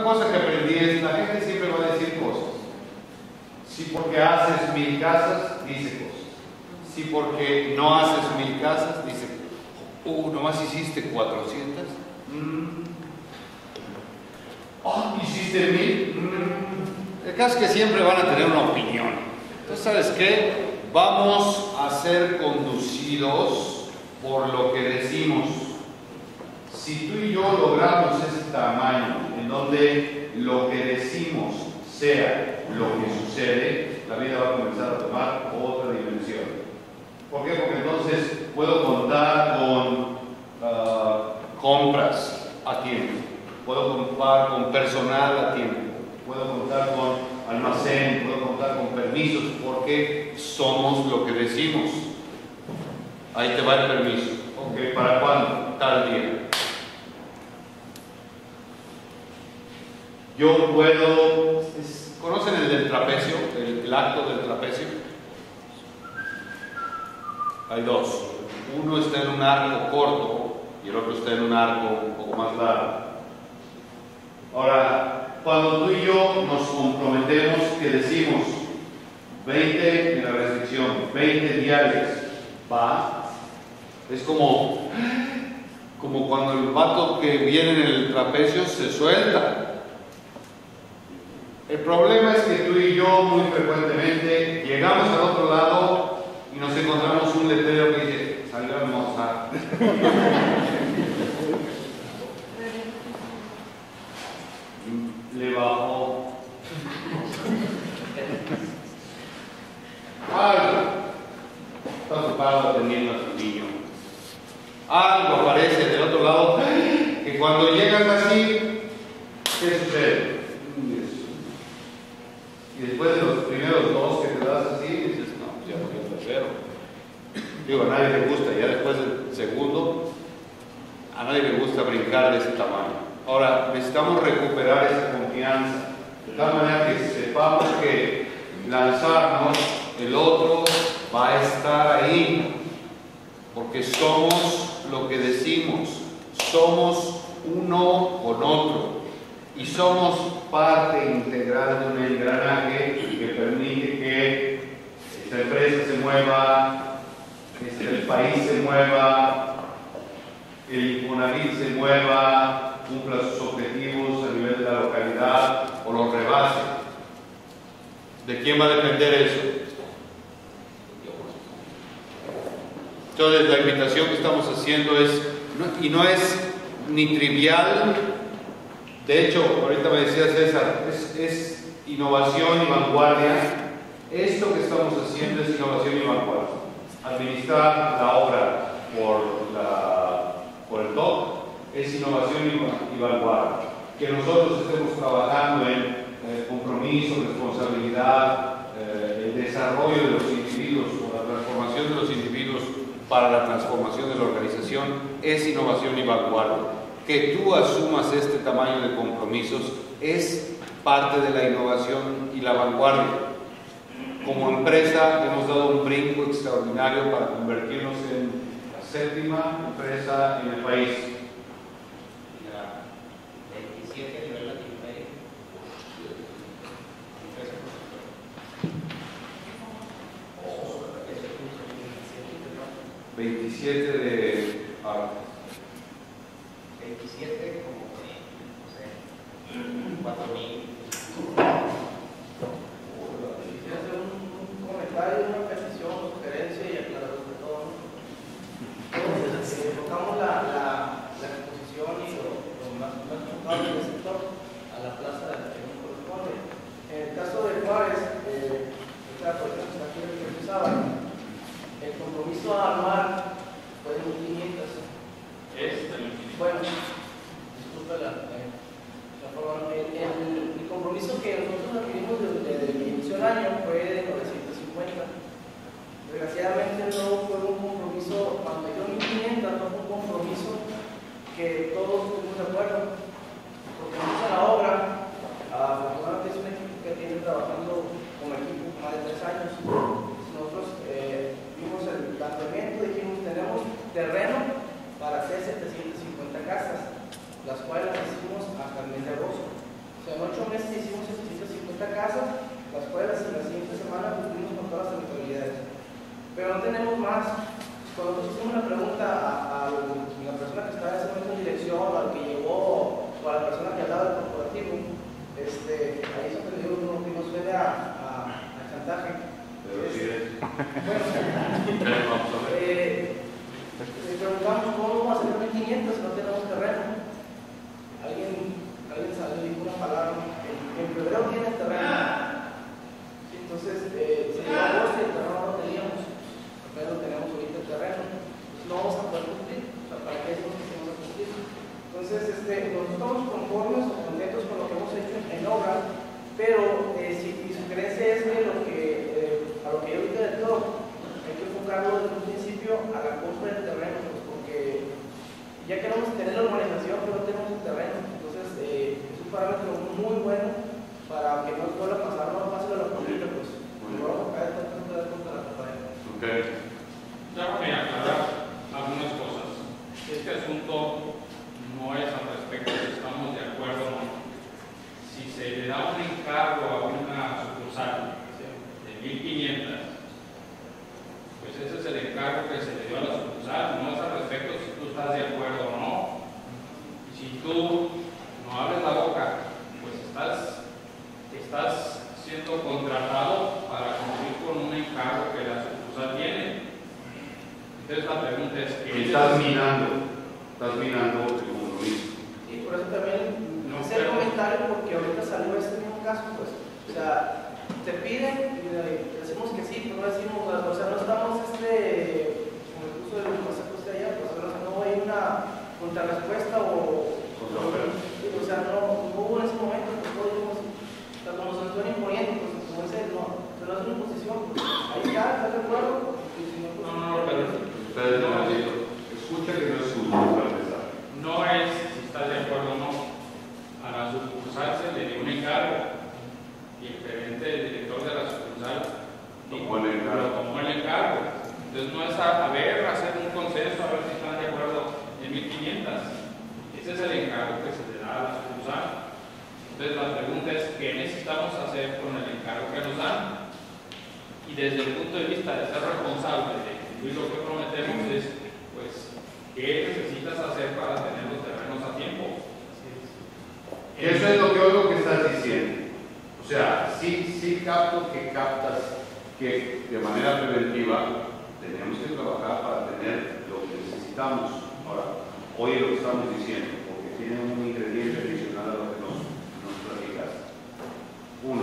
cosa que aprendí es, la gente siempre va a decir cosas. Si porque haces 1000 casas, dice cosas. Si porque no haces 1000 casas, dice, nomás hiciste 400. ¿Hiciste 1000? El caso es que siempre van a tener una opinión. Entonces, ¿sabes qué? Vamos a ser conducidos por lo que decimos. Si tú y yo logramos ese tamaño en donde lo que decimos sea lo que sucede, la vida va a comenzar a tomar otra dimensión. ¿Por qué? Porque entonces puedo contar con compras a tiempo, puedo contar con personal a tiempo, puedo contar con almacén, puedo contar con permisos, porque somos lo que decimos. Ahí te va el permiso. Ok, ¿para cuándo? Tal día. Yo puedo... ¿Conocen el del trapecio? El acto del trapecio. Hay dos. Uno está en un arco corto y el otro está en un arco un poco más largo. Ahora, cuando tú y yo nos comprometemos, que decimos 20 en la restricción, 20 diarias, va, es como cuando el vato que viene en el trapecio se suelta. El problema es que tú y yo muy frecuentemente llegamos al otro lado y nos encontramos un letrero que dice, salió a almorzar. Le bajó. Algo. Está ocupado atendiendo a su niño. Algo aparece del otro lado que cuando llegas así, ¿qué sucede? Y después de los primeros dos que te das así, dices, no, ya voy al tercero. Digo, a nadie le gusta, ya después del segundo, a nadie le gusta brincar de ese tamaño. Ahora, necesitamos recuperar esa confianza, de tal manera que sepamos que lanzarnos, el otro va a estar ahí, porque somos lo que decimos, somos uno con otro. Y somos parte integral de un engranaje que permite que esta empresa se mueva, que el país se mueva, el Infonavit se mueva, cumpla sus objetivos a nivel de la localidad o los rebase. ¿De quién va a depender eso? Entonces, la invitación que estamos haciendo es, y no es ni trivial. De hecho, ahorita me decía César, es innovación y vanguardia. Esto que estamos haciendo es innovación y vanguardia. Administrar la obra por el TOC es innovación y vanguardia. Que nosotros estemos trabajando en compromiso, responsabilidad, el desarrollo de los individuos o la transformación de los individuos para la transformación de la organización es innovación y vanguardia. Que tú asumas este tamaño de compromisos es parte de la innovación y la vanguardia. Como empresa hemos dado un brinco extraordinario para convertirnos en la 7ª empresa en el país. La 27 a nivel Latinoamérica. 27 de arte. 27 como, no sé, 4,000. Quisiera hacer un comentario, una petición, sugerencia y aclaración de todo. Enfocamos la exposición y lo más enfocado del sector a la plaza de la que nos corresponde. En el caso de Juárez, esta persona que está aquí precisaba, el compromiso a armar fue de 1,500. Bueno, disculpe la forma. El compromiso que nosotros adquirimos desde el inicio del año fue de 950. Desgraciadamente no fue un compromiso, cuando yo 1,500 no fue un compromiso que todos estuvimos de acuerdo, porque nos hizo la obra. Afortunadamente es un equipo que tiene trabajando como equipo más de 3 años. Nosotros vimos el planteamiento, dijimos tenemos terreno para hacer 750 casas, las cuales las hicimos hasta el mes de agosto. 30 casas, las cuales en la siguiente semana cumplimos con todas las eventualidades. Pero no tenemos más. Cuando nosotros hicimos una pregunta a la persona que estaba en ese momento en dirección, o al que llegó, o a la persona que hablaba del corporativo, ahí se entendió uno que no suele a chantaje. Pero sí es. Bueno, le preguntamos cómo vamos a hacer 1500 si no tenemos terreno. Alguien salió y dijo una palabra, en febrero tiene terreno. Entonces, se llegó a agosto y el terreno no lo teníamos, pero tenemos ahorita el terreno. Entonces, no vamos a poder cumplir. O sea, ¿para qué es lo que vamos a cumplir? Entonces, nosotros estamos conformes o contentos con lo que hemos hecho en obra, pero si mi sugerencia es que a lo que yo ahorita de todo, hay que enfocarlo desde un principio a la compra del terreno, pues, porque ya queremos tener la urbanización, pero no tenemos el terreno. Entonces, es un parámetro muy bueno para que no pueda pasar, no pase de la política, pues, nos vamos a caer tanto de contra la pared. Okay. Déjame aclarar algunas cosas. Este asunto no es al respecto si estamos de acuerdo o no. Si se le da un encargo a una sucursal de 1500, pues ese es el encargo que se le dio a la sucursal, no es al respecto si tú estás de acuerdo o no. Y si tú no abres la boca, pues estás siendo contratado para cumplir con un encargo que la sucursal tiene. Entonces la pregunta es ¿qué Estás minando el compromiso. Y por eso también no sé el comentario, porque ahorita salió este mismo caso, pues, o sea, te piden y decimos que sí, pero no decimos, o sea, no estamos, como el curso de los consejos de allá, pues, no hay una contrarrespuesta o sea, no hubo en ese momento, pues, todos dijimos, o sea, como se nos están imponiendo, pues, como ese, no, pero no es una imposición, pues, ahí está, ¿estás de acuerdo? No, pero Ustedes no han dicho, escucha que no es su empezar. no es si estás de acuerdo o no. A la sucursal se le dio un encargo y el gerente, el director de la sucursal Tomó el encargo. Entonces no es hacer un consenso, a ver si están de acuerdo en 1500. Ese es el encargo que se le da a la sucursal. Entonces la pregunta es ¿qué necesitamos hacer con el encargo que nos dan? Y desde el punto de vista de ser responsable de cumplir lo que prometemos es, pues, ¿qué necesitas hacer para tener los terrenos a tiempo? Eso es lo que oigo que estás diciendo. O sea, sí capto que captas que de manera preventiva tenemos que trabajar para tener lo que necesitamos. Ahora, oye lo que estamos diciendo, porque tiene un ingrediente adicional a lo que nos platicaste. Uno,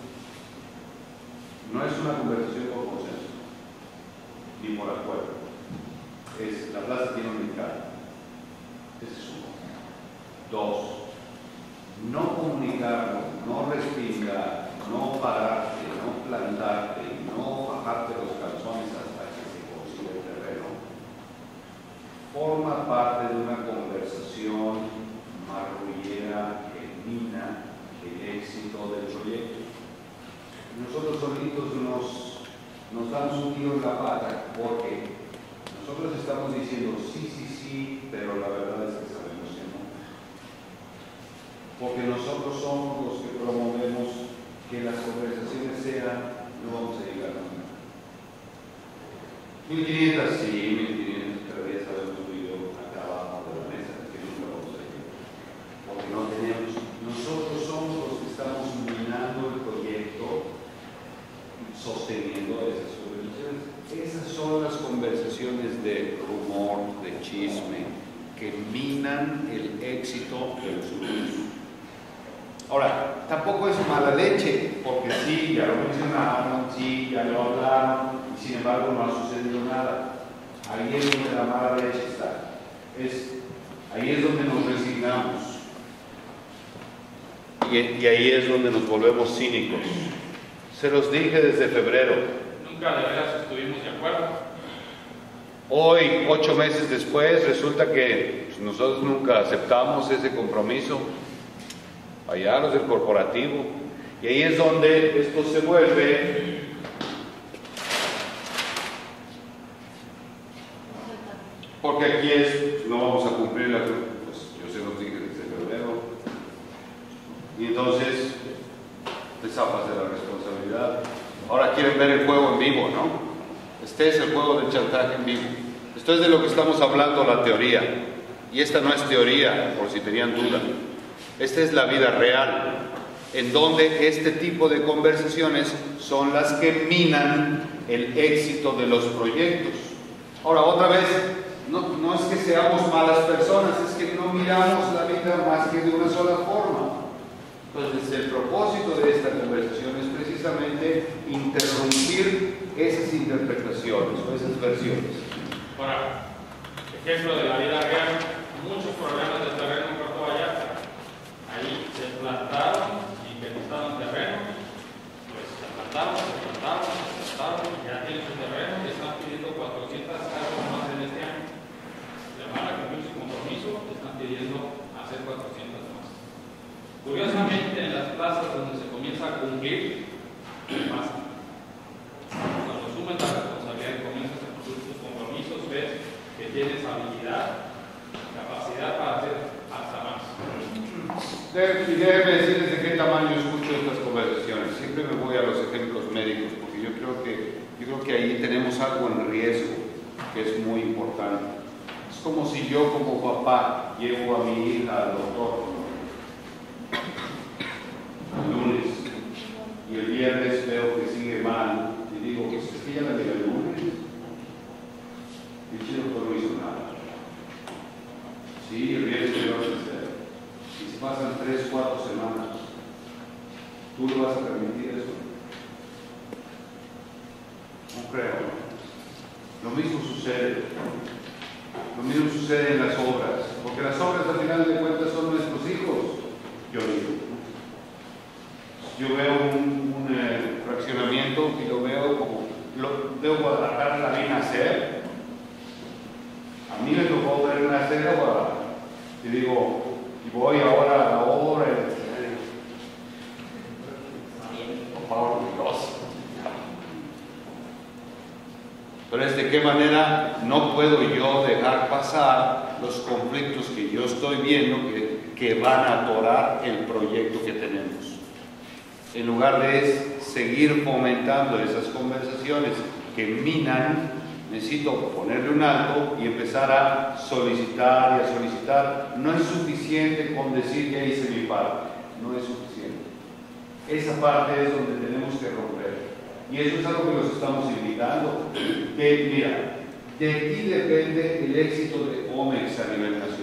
no es una conversación por consenso, ni por acuerdo. La plaza tiene un encargo. Ese es uno. Dos, no comunicarlo, no respingar, no pararte, no plantarte, no bajarte los calzones hasta que se consiga el terreno, forma parte de una conversación marrullera que mina el éxito del proyecto. Nosotros solitos nos damos un tiro en la pata porque nosotros estamos diciendo sí, pero la verdad es que sabemos que no. Porque nosotros somos los que promovemos que las conversaciones sean, no vamos a llegar a nada. 1500 sí, 1500, pero ya sabemos tú y yo acá abajo de la mesa que nunca vamos a llegar. Porque no tenemos, nosotros somos los que estamos minando el proyecto, sosteniendo esas conversaciones. Esas son las conversaciones de rumor, de chisme, que minan el éxito de los grupos. Ahora, tampoco es mala leche, porque sí, ya lo mencionaron, sí, ya lo hablaron, y sin embargo no ha sucedido nada. Ahí es donde la mala leche está. Ahí es donde nos resignamos. Y ahí es donde nos volvemos cínicos. Se los dije desde febrero. Nunca de veras estuvimos de acuerdo. Hoy, 8 meses después, resulta que pues, nosotros nunca aceptamos ese compromiso. Allá los del corporativo. Y ahí es donde esto se vuelve porque aquí no vamos a cumplir pues yo se los dije desde febrero. Y entonces te zafas de la responsabilidad. Ahora quieren ver el juego en vivo, ¿no? Este es el juego del chantaje en vivo. Esto es de lo que estamos hablando, la teoría. Y esta no es teoría, por si tenían duda. Esta es la vida real, en donde este tipo de conversaciones son las que minan el éxito de los proyectos. Ahora, otra vez, no es que seamos malas personas, es que no miramos la vida más que de una sola forma. Entonces, el propósito de esta conversación es precisamente interrumpir esas interpretaciones o esas versiones. Ahora, ejemplo de la vida real, muchos problemas de terreno en Puerto Vallarta. Ahí se plantaron y que necesitaban terreno, pues se plantaron, ya tienen su terreno y están pidiendo 400 casas más en este año. De manera que su compromiso están pidiendo hacer 400 más. Curiosamente, en las plazas donde se comienza a cumplir, ¿qué pasa? Cuando asumen la responsabilidad y comienzas a cumplir tus compromisos, ves que tienes habilidad, capacidad para hacer hasta más. Y déjeme decirles de qué tamaño escucho estas conversaciones. Siempre me voy a los ejemplos médicos, porque yo creo que ahí tenemos algo en riesgo que es muy importante. Es como si yo como papá llevo a mi hija al doctor el lunes y el viernes veo que sigue mal y digo, pues es que ya la llevé el lunes y el doctor no hizo nada. Sí, el viernes me lo vas a hacer. Y si pasan 3 o 4 semanas, ¿tú le vas a permitir eso? No creo. Lo mismo sucede. Lo mismo sucede en las obras, porque las obras al final de cuentas son nuestros hijos, yo digo. Yo veo un fraccionamiento y lo veo como, veo Guadalajara la vi nacer. A mí me tocó ver nacer a Guadalajara. Y digo, y voy ahora a la obra por favor, Dios. Pero es de qué manera no puedo yo dejar pasar los conflictos que yo estoy viendo que van a atorar el proyecto que tenemos. En lugar de seguir fomentando esas conversaciones que minan, necesito ponerle un alto y empezar a solicitar y a solicitar. No es suficiente con decir ya hice mi parte, no es suficiente. Esa parte es donde tenemos que romper. Y eso es algo que nos estamos invitando. Que, mira, de aquí depende el éxito de Omex a nivel nacional.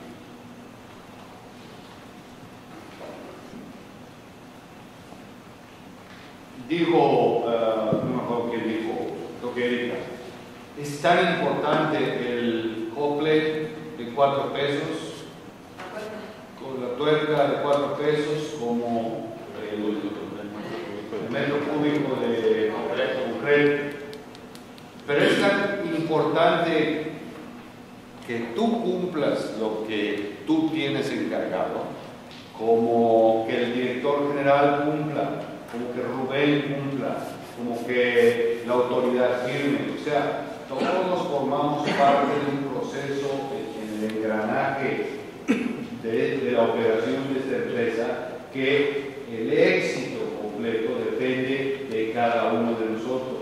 Dijo, no me acuerdo quién dijo, creo que Erika, es tan importante el cople de 4 pesos, con la tuerca de 4 pesos, como el metro cúbico de concreto. Pero es tan importante que tú cumplas lo que tú tienes encargado, como que el director general cumpla, como que Rubén cumpla, como que la autoridad firme. O sea, todos formamos parte de un proceso en el engranaje de la operación de esta empresa, que el éxito completo depende de cada uno de nosotros.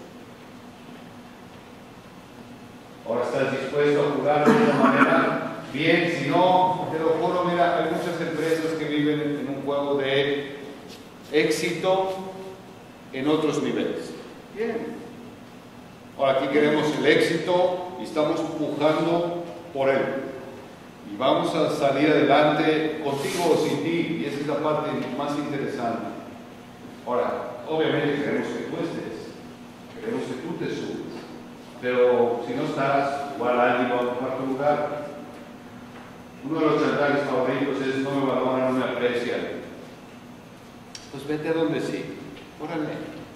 Ahora, ¿estás dispuesto a jugar de esta manera? Bien, si no, te lo juro, mira, hay muchas empresas que viven en un juego de éxito en otros niveles. Bien. Ahora, aquí queremos el éxito y estamos pujando por él. Y vamos a salir adelante contigo o sin ti, y esa es la parte más interesante. Ahora, obviamente queremos que tú estés, queremos que tú te subas, pero si no estás, igual alguien va a ocupar tu lugar. Uno de los chantajes favoritos es: no me valoran, no me aprecian. Pues vete a donde sí, órale.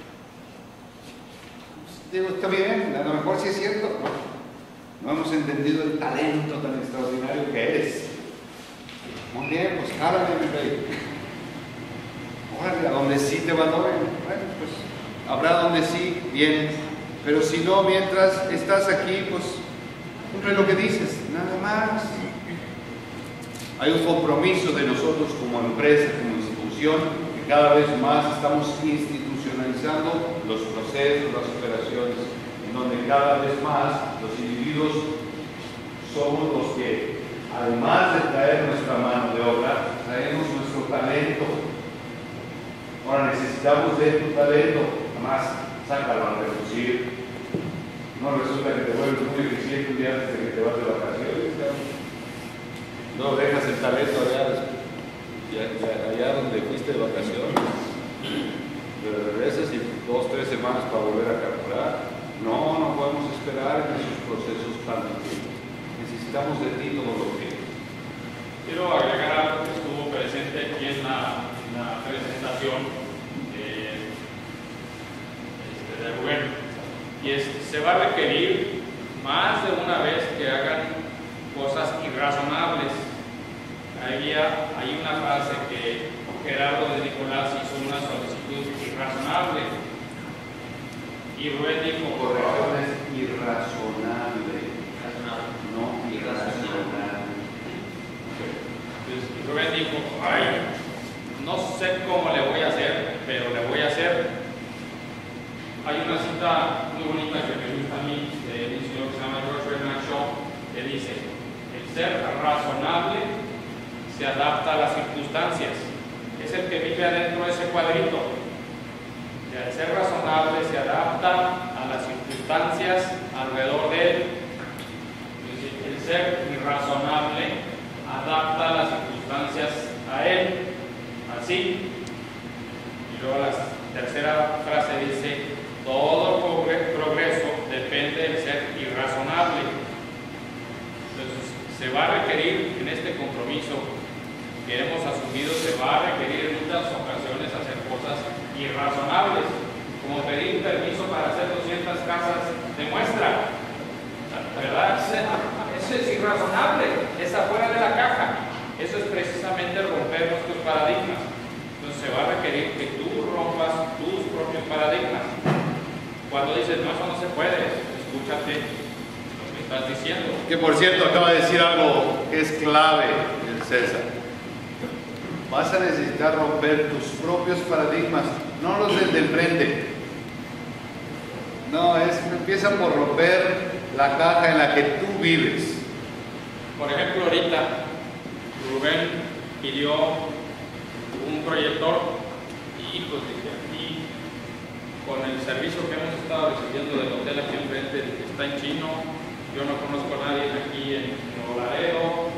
Digo, está bien, a lo mejor sí es cierto, no hemos entendido el talento tan extraordinario que eres. Muy bien, pues jálale, mi rey. Órale, a donde sí te valoren. Bueno, pues habrá donde sí, bien. Pero si no, mientras estás aquí, pues cumple lo que dices, nada más. Hay un compromiso de nosotros como empresa, como institución, que cada vez más estamos institucionalizando los procesos, las operaciones, en donde cada vez más los individuos somos los que, además de traer nuestra mano de obra, traemos nuestro talento. Ahora necesitamos de tu talento, además sácalo a reducir. No resulta que te vuelves muy eficiente un día antes de que te vas de vacaciones. No dejas el talento allá donde fuiste de vacaciones. Pero regresas y 2 o 3 semanas para volver a calcular. No podemos esperar en esos procesos tan antiguos. Necesitamos de ti todo lo que. Quiero agregar algo que estuvo presente aquí en la presentación de Rubén. Y se va a requerir más de una vez que hagan cosas irrazonables. Hay una frase que Gerardo de Nicolás hizo una solicitud irrazonable. Y Rubén dijo, corrección es irrazonable. No irracional. Entonces, Rubén dijo, no sé cómo le voy a hacer, pero le voy a hacer. Hay una cita muy bonita que me gusta a mí de un señor que se llama George Bernard Shaw, que dice: el ser razonable se adapta a las circunstancias. Es el que vive adentro de ese cuadrito. El ser razonable se adapta a las circunstancias alrededor de él. El ser irrazonable adapta a las circunstancias a él. Así. Y luego la tercera frase dice: todo progreso depende del ser irrazonable. Entonces, se va a requerir en este compromiso que hemos asumido, se va a requerir en muchas ocasiones hacer cosas irrazonables, como pedir permiso para hacer 200 casas de muestra, ¿verdad? Eso es irrazonable, es afuera de la caja. Eso es precisamente romper nuestros paradigmas. Entonces se va a requerir que tú rompas tus propios paradigmas. Cuando dices, no, eso no se puede, escúchate lo que estás diciendo. Que por cierto, acaba de decir algo que es clave, el César. Vas a necesitar romper tus propios paradigmas, no los del frente. No, empieza por romper la caja en la que tú vives. Por ejemplo, ahorita Rubén pidió un proyector y pues dije, aquí con el servicio que hemos estado recibiendo del hotel aquí enfrente, que está en chino, yo no conozco a nadie aquí en Nuevo Laredo,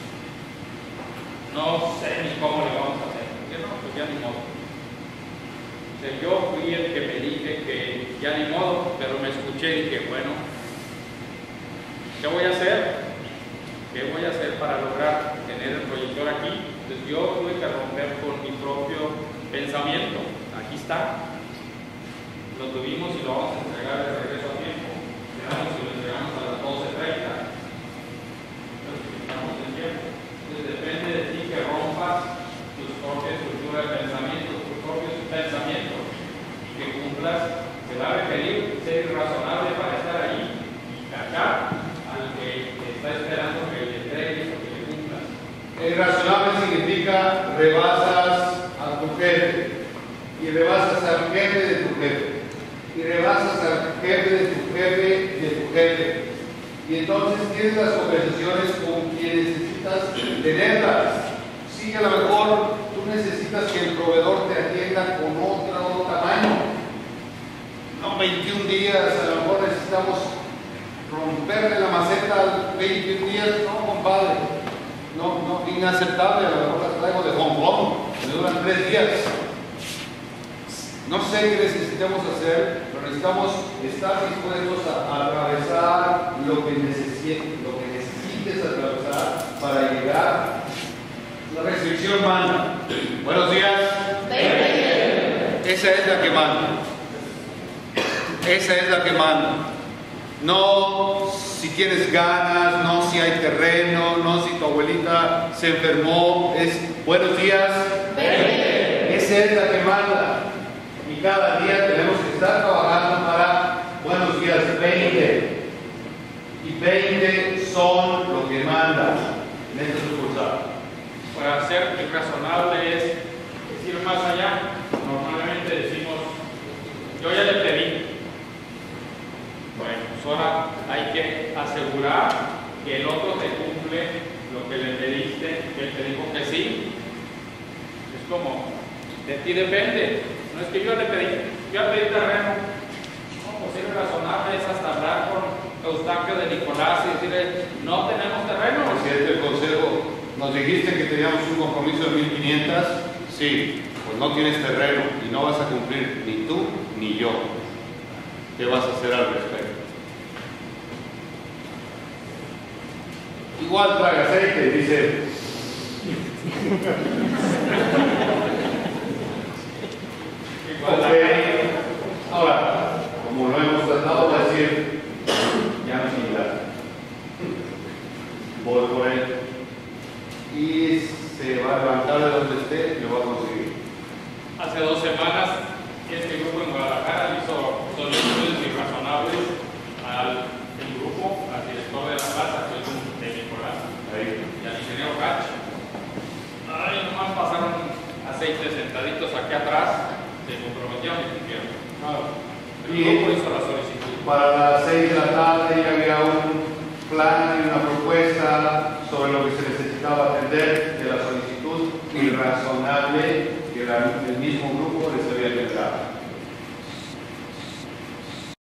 no sé ni cómo le vamos a hacer. Porque no, pues ya ni modo. O sea, yo fui el que me dije que ya ni modo, pero me escuché y dije, bueno, ¿qué voy a hacer? ¿Qué voy a hacer para lograr tener el proyector aquí? Entonces yo tuve que romper con mi propio pensamiento. Aquí está. Lo tuvimos y lo vamos a entregar de regreso a tiempo. Veamos si lo entregamos a las 12:30. Entonces estamos en tiempo. Entonces depende de ti que rompas tu propia estructura de pensamiento, tus propios pensamientos, y que cumplas. Se va a requerir ser razonable para estar ahí y cachar al que está esperando que le entregues o que le cumplas. Irrazonable significa rebasas a tu jefe, y rebasas al jefe de tu jefe, y rebasas al jefe de tu jefe de tu jefe. Y entonces tienes las conversaciones con quien necesitas tenerlas. Sí, a lo mejor tú necesitas que el proveedor te atienda con otro tamaño. No 21 días, a lo mejor necesitamos romperle la maceta 21 días. No, compadre. No, inaceptable. A lo mejor las traigo de Hong Kong, me duran 3 días. No sé qué necesitamos hacer, pero necesitamos estar dispuestos a atravesar lo que necesites atravesar para llegar. La restricción manda. Buenos días. Esa es la que manda. Esa es la que manda. No si tienes ganas, no si hay terreno, no si tu abuelita se enfermó. Es buenos días. Esa es la que manda. Y cada día tenemos que estar trabajando para buenos días 20. Y 20 son lo que manda en esta sucursal. Para ser irrazonable es ir más allá. que le pediste, que él te dijo que sí. Es como, de ti depende. No es que yo le pedí, yo le pedí terreno. No, posible razonable es hasta hablar con Eustaquio de Nicolás y decirle, no tenemos terreno. Presidente del Consejo, nos dijiste que teníamos un compromiso de 1.500. Sí, pues no tienes terreno y no vas a cumplir ni tú ni yo. ¿Qué vas a hacer al respecto? Igual traga aceite, dice. Ok. Ahora, como lo hemos tratado de decir, ya no es similar. Voy por él. Y se va a levantar de donde esté y lo va a conseguir. Hace 2 semanas, este grupo en Guadalajara hizo solicitudes irrazonables al grupo, al director de la plaza, que es un de Nicolás, y al ingeniero Cach. Ay, nomás pasaron aceites sentaditos aquí atrás, se comprometieron y cumplieron. El grupo hizo la solicitud. Para las 6 de la tarde ya había un plan y una propuesta sobre lo que se necesitaba atender de la solicitud irrazonable que el mismo grupo les había enviado.